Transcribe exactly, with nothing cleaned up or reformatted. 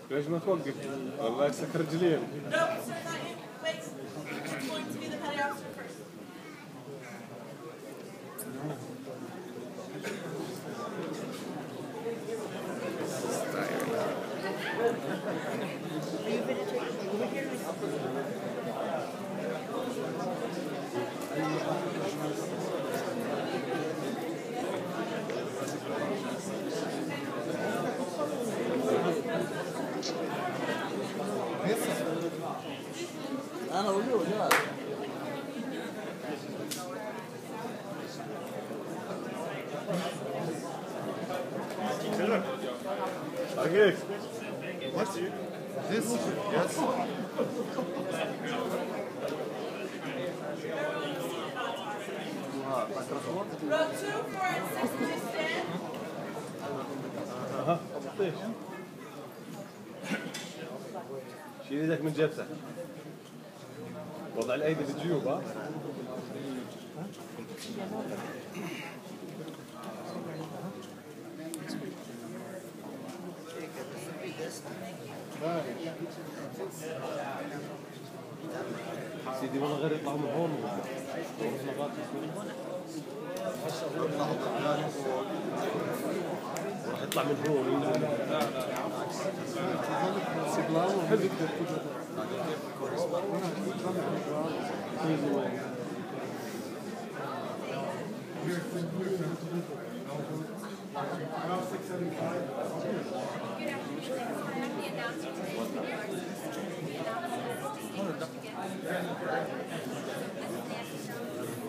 ليش ما توقف؟ والله يكسك رجلين. No, sir, not yet. Wait. It's going to be the petty officer first. أنا أقول له لا. Okay. What's this? Yes. Row two, four, and six, please stand. Aha, طيب. شيل ايدك من جيبتك. وضع الايدي بالجيوب ها. سيدي والله غير يطلعوا من هون راح يطلع من هون وينزل. لا لا